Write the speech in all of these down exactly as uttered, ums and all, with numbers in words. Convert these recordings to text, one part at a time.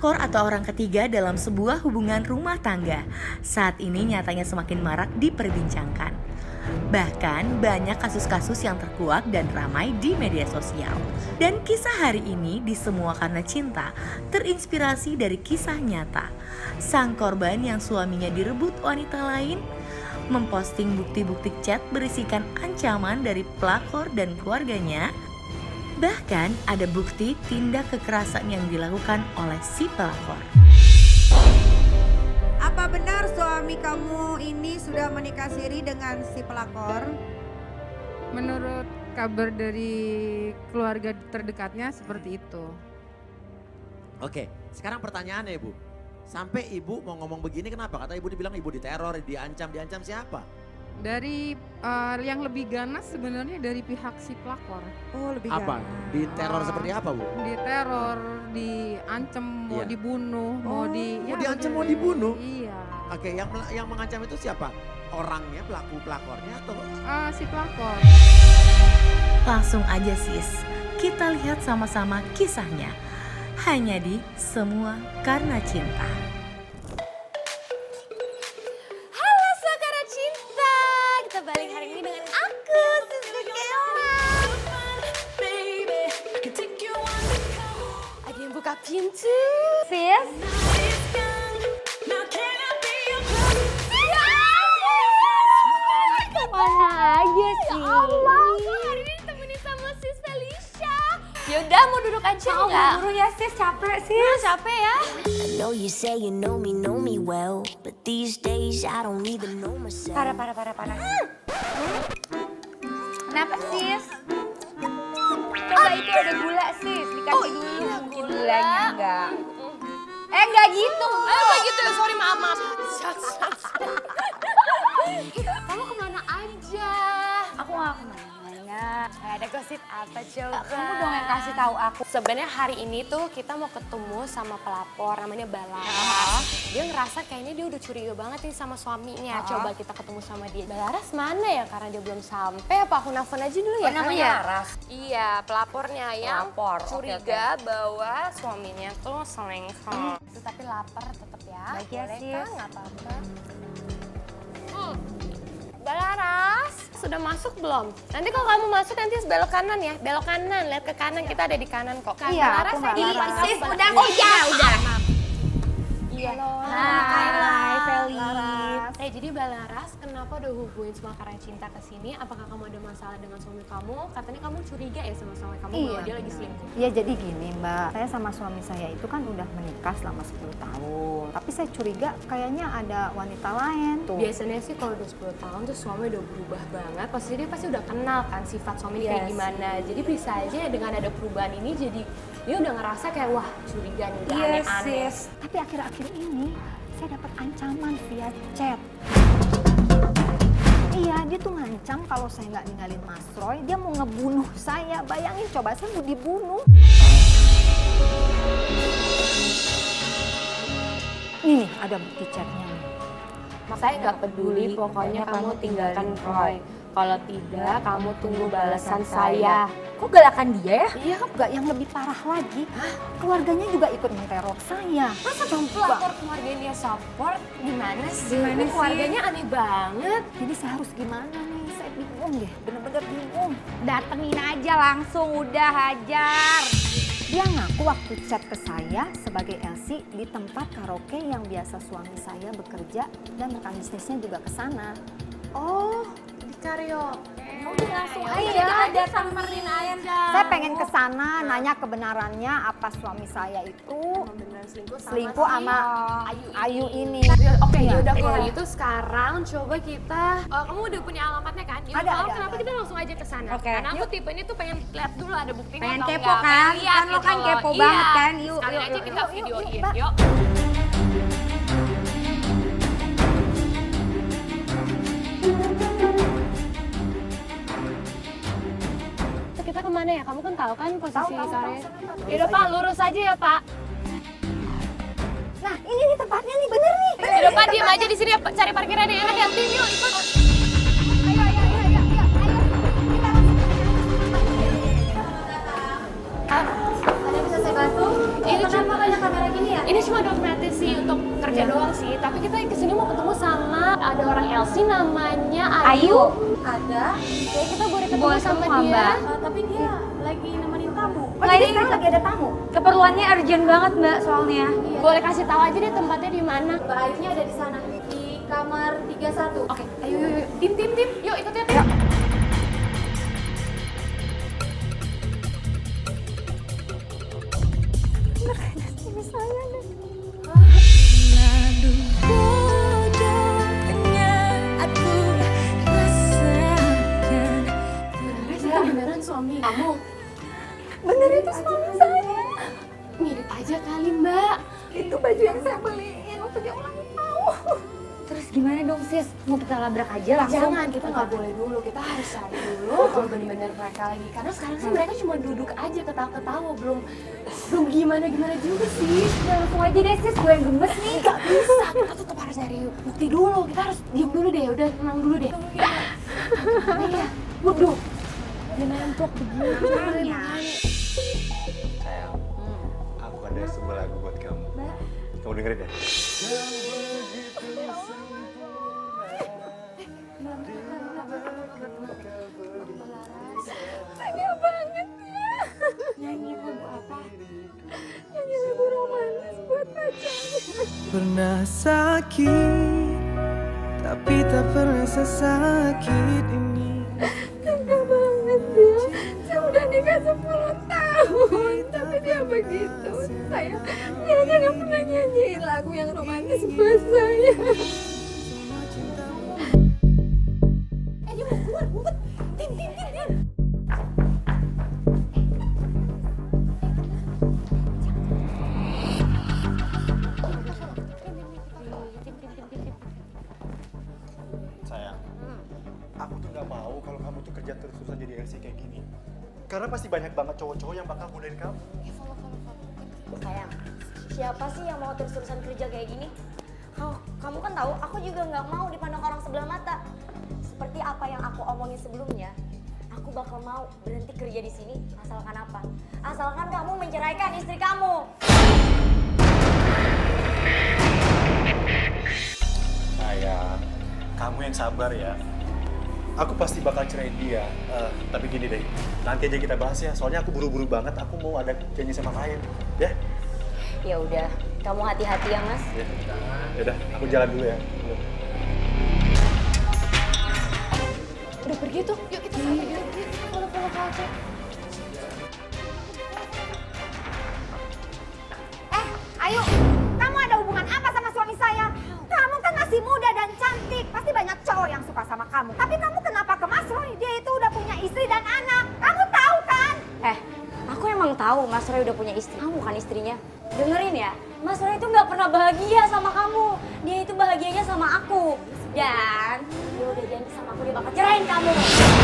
Pelakor atau orang ketiga dalam sebuah hubungan rumah tangga saat ini nyatanya semakin marak diperbincangkan. Bahkan banyak kasus-kasus yang terkuak dan ramai di media sosial. Dan kisah hari ini di Semua Karena Cinta terinspirasi dari kisah nyata. Sang korban yang suaminya direbut wanita lain memposting bukti-bukti chat berisikan ancaman dari pelakor dan keluarganya. Bahkan ada bukti tindak kekerasan yang dilakukan oleh si pelakor. Apa benar suami kamu ini sudah menikah siri dengan si pelakor? Menurut kabar dari keluarga terdekatnya seperti itu. Oke, sekarang pertanyaannya Ibu. Sampai Ibu mau ngomong begini kenapa? Kata Ibu dibilang Ibu diteror, diancam, diancam siapa? Dari uh, yang lebih ganas sebenarnya dari pihak si pelakor. Oh, lebih Apa? ganas. Diteror Ah. seperti apa Bu? Diteror, diancam, mau Iya. dibunuh, mau Oh, di... mau diancam, mau dibunuh? Iya. Oke, yang yang mengancam itu siapa? Orangnya, pelaku pelakornya atau? Uh, si pelakor. Langsung aja sis, kita lihat sama-sama kisahnya. Hanya di Semua Karena Cinta. Halo Sekara Cinta, kita balik hari ini dengan aku, Sister Kela. Ada yang buka pintu, sis. Kemana aja sih? Ya Allah, aku hari ini ditemenin sama sis Felicia. Yaudah, mau duduk aja nggak? Buru ya sis, capek sis. Nah, capek ya? I know you say you know me, know me well, but these days I don't even know myself. Parah, parah, parah, parah. Kenapa sis? Coba itu ada gula sis, dikasih dulu mungkin gulanya enggak. Eh enggak gitu. Eh, enggak gitu ya, sorry maaf maaf. Kamu kemana aja? Aku nggak kemana-mana. Ada gosip apa coba? Kamu dong yang kasih tahu aku. Sebenarnya hari ini tuh kita mau ketemu sama pelapor namanya Balaras. Dia ngerasa kayaknya dia udah curiga banget nih sama suaminya. Coba kita ketemu sama dia. Balaras mana ya? Karena dia belum sampai. Apa aku nelfon aja dulu ya? Oh, namanya Karena- Laras? Iya, pelapornya yang Pelapor, oke, curiga bahwa suaminya tuh selingkuh. Itu tapi lapar tetap ya. Baik ya, Boleh sis. kan? Nggak apa-apa. Hmm. Balaras, sudah masuk belum? Nanti kalau kamu masuk nanti belok kanan ya, belok kanan, lihat ke kanan, kita ada di kanan kok. Iya, Balaras, aku nggak di Laras. kamu Sis, Balaras. udah, Oh sis. ya, udah. Iya. Hai, Feli. Laras. Eh, jadi Balaras, kenapa udah hubungin Semua Karena Cinta ke sini? Apakah kamu ada masalah dengan suami kamu? Katanya kamu curiga ya sama suami kamu bahwa dia lagi selingkuh. Iya jadi gini Mbak, saya sama suami saya itu kan udah menikah selama sepuluh tahun. Tapi saya curiga kayaknya ada wanita lain tuh. Biasanya sih kalau udah sepuluh tahun tuh suami udah berubah banget. Pasti dia pasti udah kenal kan sifat suami kayak Yes. gimana. Jadi bisa aja dengan ada perubahan ini jadi dia udah ngerasa kayak wah curiga nih, udah Iya aneh-aneh. sis. Tapi akhir-akhir ini saya dapat ancaman via chat. Iya, dia tuh ngancam kalau saya nggak ninggalin Mas Roy, dia mau ngebunuh saya. Bayangin coba, saya mau dibunuh. Nih, ada bukti chatnya nih. Saya nggak peduli, pokoknya kamu tinggalkan Roy. Kalau tidak, kamu tunggu balasan saya. Kok galakan dia ya? Iya, Enggak, yang lebih parah lagi, keluarganya juga ikut menteror saya. masa pelapor keluarganya dia support? Gimana sih? Gimana Ini sih? keluarganya aneh banget. Jadi saya harus gimana nih? Saya bingung deh, bener-bener bingung. Datengin aja langsung, udah hajar. Dia ngaku waktu chat ke saya sebagai Elsie di tempat karaoke yang biasa suami saya bekerja dan rekan bisnisnya juga ke sana. Oh, di karaoke. Udah langsung Ya aja, udah, ada samperin aja. Saya pengen ke sana nanya kebenarannya apa suami saya itu Beneran selingkuh sama selingkuh si sama Ayu Ayu ini. ini. Ya, Oke, Iya, yaudah kalau iya. gitu sekarang coba kita, oh, kamu udah punya alamatnya kan? Yaudah, Ada, kalau ada, kenapa ada. kita langsung aja ke sana? Oke. Karena aku tipe ini tuh pengen lihat dulu ada buktinya Pengen atau kepo enggak. kan? Pengen lihat Kan lo kan gitu. kepo Iya. banget kan? Yuk, Sekalian yuk, aja yuk, kita yuk, yuk, videoin, yuk, Mbak. yuk. Terus kita kemana ya? Kamu kan tahu kan posisi Sare? Yaudah Pak, lurus aja ya Pak. Nah, ini nih tempatnya nih, bener nih. Yaudah Pak, diam aja di sini ya, Pak. Cari parkiran yang enak ya. Tim yuk, ikut. Ayo, ayo, ayo, ayo, ayo, ayo. Kita langsung. Ah, Ada yang bisa saya bantu? Ini Kenapa banyak kamera gini ya? Ini cuma dokumenter sih untuk kerja doang sih. Tapi kita kesini mau ketemu sama ada orang L C namanya Ayu. Ayu? Ada. Ya kita boleh ketemu Boleh sama ketemu, dia. Mbak. Uh, tapi dia lagi nemenin tamu. Oh, jadi sekarang lagi ada tamu? Keperluannya urgent banget Mbak soalnya. Iya. Boleh kasih tahu aja deh tempatnya di mana. Mbak Ayunya ada di sana, di kamar tiga puluh satu. Oke, ayo, ayo, ayo. Tim, tim, tim. Yuk ikut ya, tim. Suami kamu? Bener itu suami saya. Mirip aja kali Mbak. Itu baju yang saya beliin waktu dia ulang tahun. Terus gimana dong sis? Mau kita labrak aja langsung? Jangan, kita nggak boleh dulu. Kita harus cari dulu kalau bener-bener mereka lagi. Karena sekarang sih mereka cuma duduk aja ketawa-ketawa. Belum belum gimana-gimana juga sih. Udah langsung aja deh sis, gue yang gemes nih. Gak bisa, kita tetap harus nyari bukti dulu. Kita harus diem dulu deh, udah tenang dulu deh. Gimana ya? Waduh. Dia nempok begini. Sayang, aku ada sebuah lagu buat kamu. Kamu dengerin ya? Tega banget ya. Nyanyi lagu apa? Nyanyi lagu romantis buat pacarnya. Pernah sakit, tapi tak pernah sesakit ini. Tega banget ya. Saya udah nikah sepuluh tahun, tapi dia begitu. Saya, dia aja gak pernah nyanyiin lagu yang romantis buat saya. Eh dia mau keluar, ngumpet. Tim, tim, tim, tim. Sayang, aku tuh gak mau kalau kamu tuh kerja terus-terusan jadi L C kayak gini. Karena pasti banyak banget cowok-cowok yang bakal godain kamu. Sayang, siapa sih yang mau terus-terusan kerja kayak gini? Kau, kamu kan tahu, aku juga nggak mau dipandang orang sebelah mata. Seperti apa yang aku omongin sebelumnya, aku bakal mau berhenti kerja di sini asalkan apa? Asalkan kamu menceraikan istri kamu. Sayang, kamu yang sabar ya. Aku pasti bakal ceraiin dia. Uh, tapi gini deh, nanti aja kita bahas ya. Soalnya aku buru-buru banget. Aku mau ada janji sama klien, ya? Ya udah, kamu hati-hati ya Mas. Ya. Yaudah, aku jalan dulu ya. Udah pergi tuh, yuk kita sampai yuk. Follow-follow aja. Eh, Ayu, kamu ada hubungan apa sama suami saya? Kamu kan masih muda dan cantik, pasti banyak cowok yang suka sama kamu. Tapi kamu kenapa ke Mas Roy? Dia itu udah punya istri dan anak. Kamu tahu kan? Eh, aku emang tahu Mas Roy udah punya istri. Kamu bukan istrinya. Dengerin ya, Mas Roy itu nggak pernah bahagia sama kamu. Dia itu bahagianya sama aku. Dan dia udah janji sama aku dia bakal cerain kamu.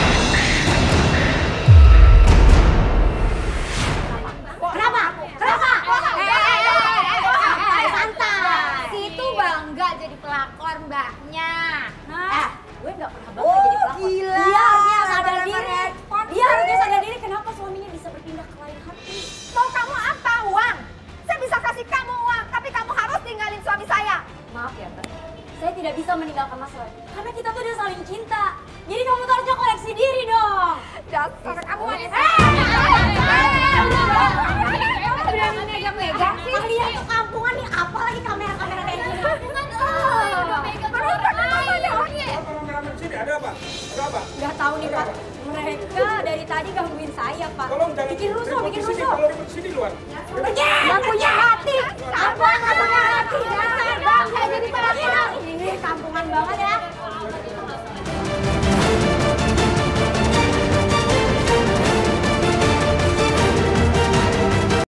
Kenapa? Kenapa? Santai, santai. Situ bangga jadi pelakor mbaknya. Eh, gue nggak pernah bangga jadi pelakor. Gila. Dia harusnya sadar diri. Dia harusnya sadar diri kenapa suaminya bisa berpindah ke lain hati. Mau kamu apa? Uang? Saya bisa kasih kamu uang, tapi kamu harus tinggalin suami saya. Maaf ya, Mbak. Saya tidak bisa meninggalkan Mas Roy. Karena kita tuh udah saling cinta. Jadi kamu tuh harusnya koreksi diri dong. Dasar kamu wanita. Udah megang-megang sih. Kalian tuh kampungan nih, apalagi kamera-kamera kayak gini. Ada apa? Ada apa? Nggak tahu nih Pak, mereka dari tadi gangguin saya Pak. Tolong jangan bikin rusuh, bikin ribut di sini. rusuh. Kalau ribut di sini luar. Pergi! Nggak punya hati. Apa nggak punya hati? Dasar bangga jadi pelakor. Ini kampungan banget ya.